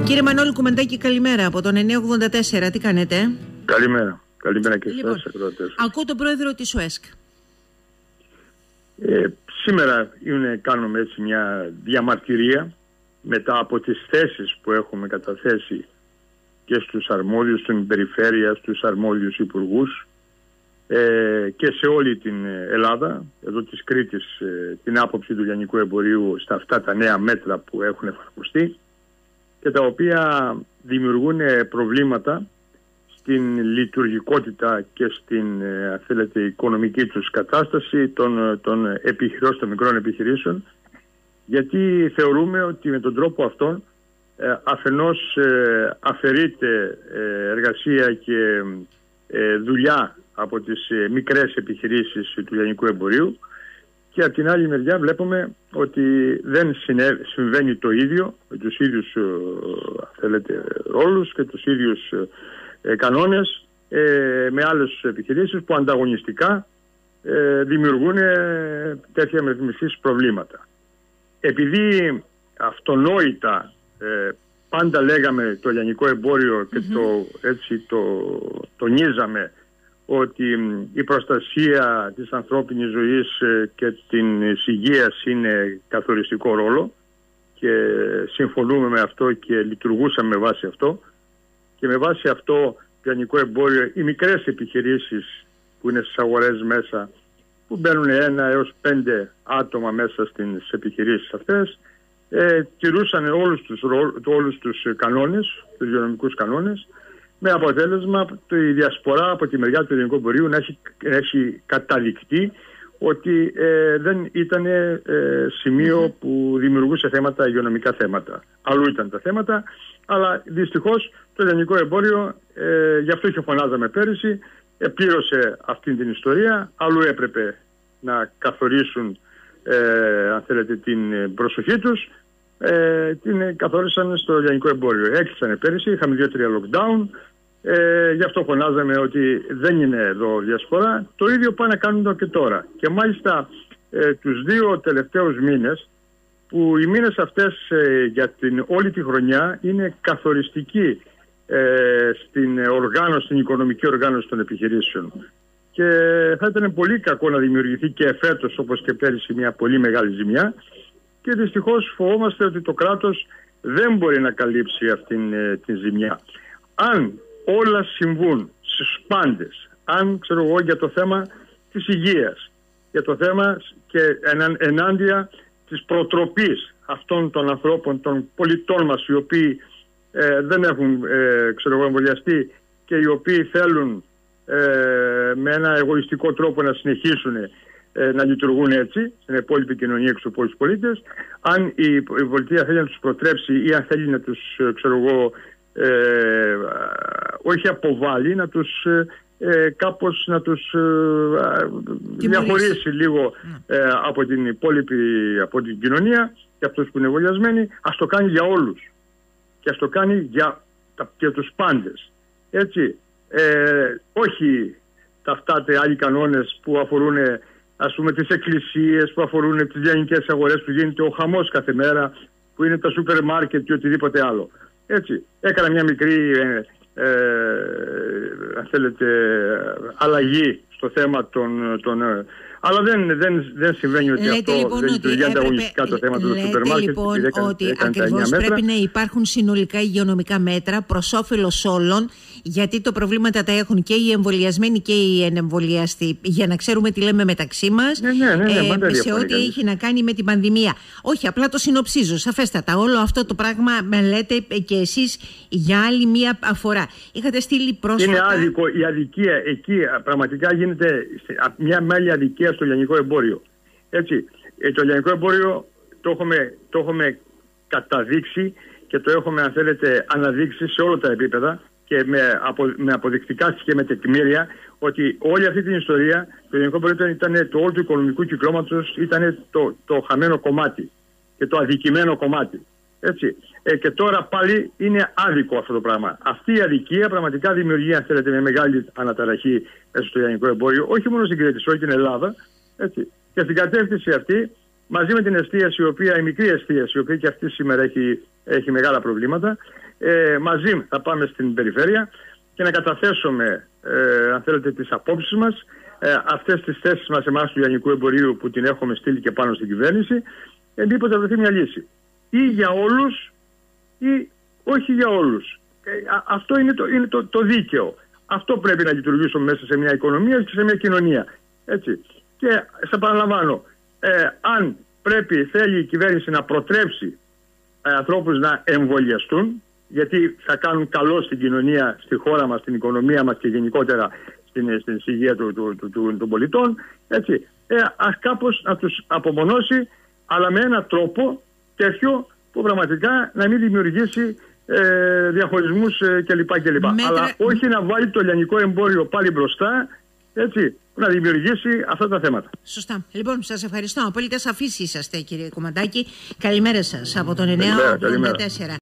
Κύριε Μανώλη Κουμεντάκη, καλημέρα από τον 984. Τι κάνετε? Καλημέρα. Καλημέρα και λοιπόν, σας. Ακούω τον πρόεδρο της ΟΕΣΚ. Σήμερα κάνουμε έτσι μια διαμαρτυρία μετά από τις θέσεις που έχουμε καταθέσει και στους αρμόδιους στην περιφέρεια, στους αρμόδιους υπουργούς και σε όλη την Ελλάδα, εδώ της Κρήτης, την άποψη του λιανικού εμπορίου στα αυτά τα νέα μέτρα που έχουν εφαρμοστεί και τα οποία δημιουργούν προβλήματα στην λειτουργικότητα και στην οικονομική τους κατάσταση των επιχειρήσεων, των μικρών επιχειρήσεων, γιατί θεωρούμε ότι με τον τρόπο αυτόν αφενός αφαιρείται εργασία και δουλειά από τις μικρές επιχειρήσεις του λιανικού εμπορίου και από την άλλη μεριά βλέπουμε ότι δεν συμβαίνει το ίδιο με τους ίδιους ρόλους και τους ίδιους κανόνες με άλλες επιχειρήσεις που ανταγωνιστικά δημιουργούν τέτοια μετρημιστής προβλήματα. Επειδή αυτονόητα πάντα λέγαμε το λιανικό εμπόριο και το τονίζαμε ότι η προστασία της ανθρώπινης ζωής και της υγείας είναι καθοριστικό ρόλο και συμφωνούμε με αυτό και λειτουργούσαμε με βάση αυτό και με βάση αυτό το λιανικό εμπόριο οι μικρές επιχειρήσεις που είναι στις αγορές μέσα, που μπαίνουν 1 έως 5 άτομα μέσα στις επιχειρήσεις αυτές, τηρούσαν όλους τους κανόνες, τους υγειονομικούς κανόνες, με αποτέλεσμα η διασπορά από τη μεριά του ελληνικού εμπορίου να έχει καταδεικτεί ότι δεν ήταν σημείο που δημιουργούσε θέματα, υγειονομικά θέματα. Αλλού ήταν τα θέματα, αλλά δυστυχώς το ελληνικό εμπόριο, γι' αυτό και φωνάζαμε πέρυσι, πλήρωσε αυτή την ιστορία. Αλλού έπρεπε να καθορίσουν την προσοχή τους, την καθόρισαν στο ελληνικό εμπόριο. Έκλεισαν πέρυσι, είχαμε 2-3 lockdown, γι' αυτό φωνάζαμε ότι δεν είναι εδώ διασπορά. Το ίδιο πάνε να κάνουν και τώρα. Και μάλιστα τους 2 τελευταίους μήνες, που οι μήνες αυτές για όλη τη χρονιά είναι καθοριστικοί στην οικονομική οργάνωση των επιχειρήσεων. Και θα ήταν πολύ κακό να δημιουργηθεί και φέτος, όπως και πέρυσι, μια πολύ μεγάλη ζημιά. Και δυστυχώς φοβόμαστε ότι το κράτος δεν μπορεί να καλύψει αυτήν τη ζημιά. Αν όλα συμβούν στους πάντες, αν για το θέμα της υγείας, για το θέμα και ενάντια της προτροπής αυτών των ανθρώπων, των πολιτών μας, οι οποίοι δεν έχουν εμβολιαστεί και οι οποίοι θέλουν με ένα εγωιστικό τρόπο να συνεχίσουν να λειτουργούν έτσι στην υπόλοιπη κοινωνία και στους υπόλοιπους πολίτες, αν η πολιτεία θέλει να τους προτρέψει ή αν θέλει να τους όχι αποβάλει, να τους κάπως να τους διαχωρίσει λίγο από την υπόλοιπη, από την κοινωνία και αυτούς που είναι εμβολιασμένοι, ας το κάνει για όλους και ας το κάνει για τους πάντες, έτσι. Όχι αυτά τα άλλοι κανόνες που αφορούν, ας πούμε, τις εκκλησίες, που αφορούν τις λιανικές αγορές, που γίνεται ο χαμός κάθε μέρα, που είναι τα σούπερ μάρκετ και οτιδήποτε άλλο. Έτσι, έκανα μια μικρή αλλαγή στο θέμα αλλά δεν συμβαίνει ότι λέτε, αυτό λοιπόν, δεν λειτουργεί ανταγωνιστικά το θέμα του σούπερ μάρκετ. Λοιπόν, ότι ακριβώς πρέπει να υπάρχουν συνολικά υγειονομικά μέτρα προς όφελος όλων, γιατί το προβλήματα τα έχουν και οι εμβολιασμένοι και οι ενεμβολιαστοί, για να ξέρουμε τι λέμε μεταξύ μας, σε ό,τι έχει να κάνει με την πανδημία. Όχι, απλά το συνοψίζω σαφέστατα. Όλο αυτό το πράγμα με λέτε και εσείς για άλλη μία φορά. Είχατε στείλει πρόσφατα. Είναι άδικο η αδικία. Εκεί πραγματικά γίνεται μια μεγάλη αδικία στο λιανικό εμπόριο. Έτσι, το λιανικό εμπόριο το έχουμε καταδείξει και το έχουμε, αν θέλετε, αναδείξει σε όλα τα επίπεδα και με αποδεικτικά και με τεκμήρια ότι όλη αυτή την ιστορία το λιανικό εμπόριο ήταν το όλο του οικονομικού κυκλώματος, ήταν το χαμένο κομμάτι και το αδικημένο κομμάτι. Έτσι. Και τώρα πάλι είναι άδικο αυτό το πράγμα. Αυτή η αδικία πραγματικά δημιουργεί, αν θέλετε, μια μεγάλη αναταραχή μέσα στο λιανικό εμπόριο, όχι μόνο στην Κρήτη, όχι στην Ελλάδα. Έτσι. Και στην κατεύθυνση αυτή, μαζί με την εστίαση, η μικρή εστίαση, η οποία και αυτή σήμερα έχει μεγάλα προβλήματα, μαζί θα πάμε στην περιφέρεια και να καταθέσουμε, αν θέλετε, τις απόψεις μας, αυτές τις θέσεις μας εμάς του λιανικού εμπορίου που την έχουμε στείλει και πάνω στην κυβέρνηση, μήπως θα βρεθεί μια λύση. Ή για όλους ή όχι για όλους. Αυτό είναι το δίκαιο. Αυτό πρέπει να λειτουργήσουμε μέσα σε μια οικονομία και σε μια κοινωνία. Έτσι. Και σε επαναλαμβάνω, αν θέλει η κυβέρνηση να προτρέψει ανθρώπους να εμβολιαστούν, γιατί θα κάνουν καλό στην κοινωνία, στη χώρα μας, στην οικονομία μας και γενικότερα στην υγεία των πολιτών, έτσι, ας κάπως να τους απομονώσει, αλλά με έναν τρόπο τέτοιο που πραγματικά να μην δημιουργήσει διαχωρισμούς κλπ. Αλλά όχι να βάλει το λιανικό εμπόριο πάλι μπροστά, έτσι, να δημιουργήσει αυτά τα θέματα. Σωστά. Λοιπόν, σας ευχαριστώ. Απόλυτα σαφείς είσαστε, κύριε Κομμαντάκη. Καλημέρα σας από τον 984.